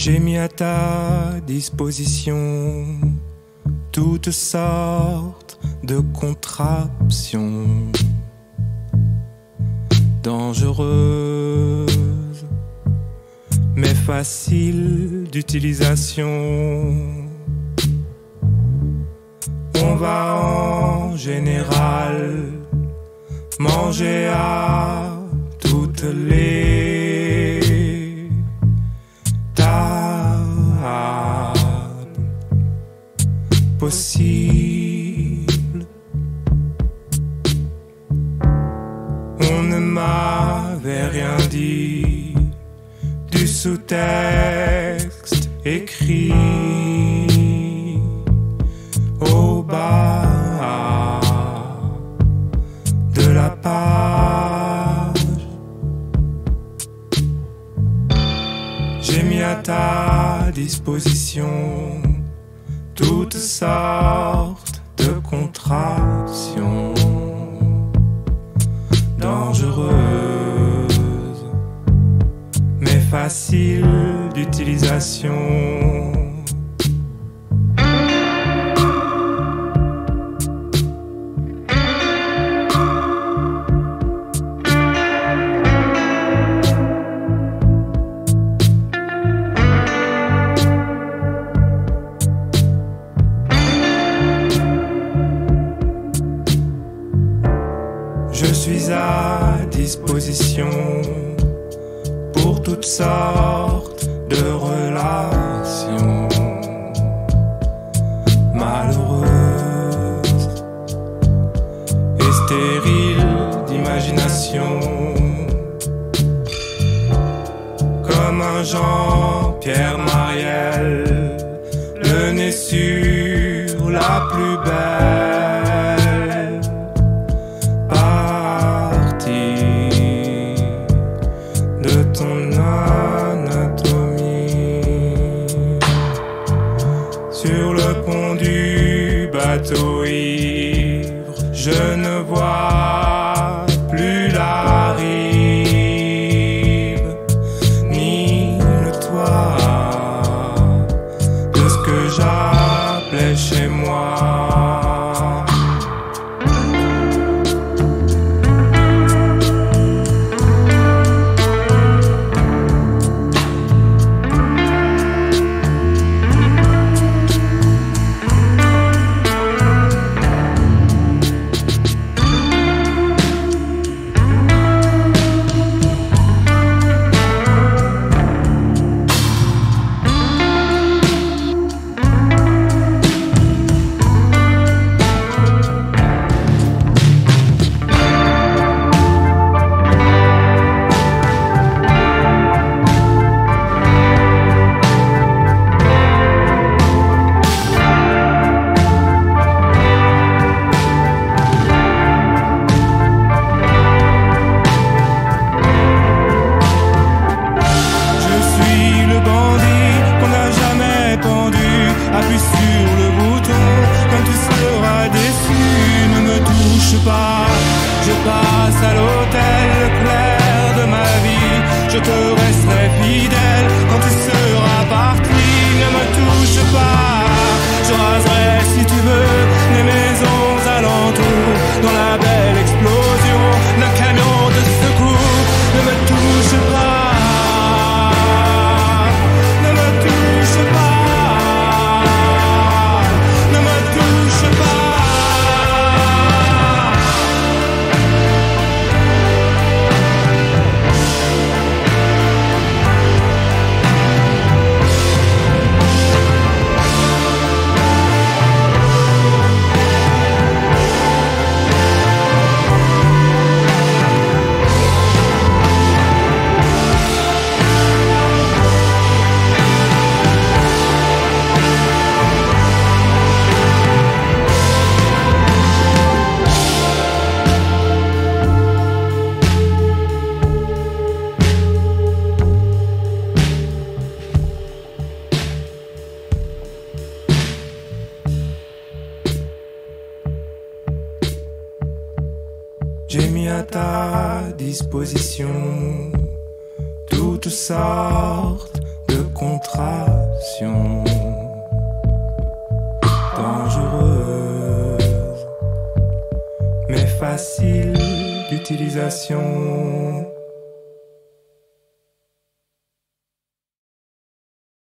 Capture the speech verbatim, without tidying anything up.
J'ai mis à ta disposition toutes sortes de contraptions dangereuses mais faciles d'utilisation. On va en général manger à toutes les tables possibles. On ne m'avait rien dit du sous-texte écrit au bas de la page. J'ai mis à ta disposition toutes sortes de contractions dangereuses mais faciles d'utilisation. Je suis à disposition pour toutes sortes de relations malheureuses et stériles d'imagination. Comme un Jean-Pierre Mariel, le nez sur la plus belle bateau ivre, je ne vois plus la rive, ni le toit de ce que j'appelais chez moi. Je passe à l'hôtel clair de ma vie. Je te resterai fidèle quand tu seras parti. Ne me touche pas, je raserai si tu veux les maisons alentours. Dans la belle explosion d'un camion de secours. Ne me touche pas, ne me touche pas, ne me touche pas. J'ai mis à ta disposition toutes sortes de contraction dangereuse mais facile d'utilisation.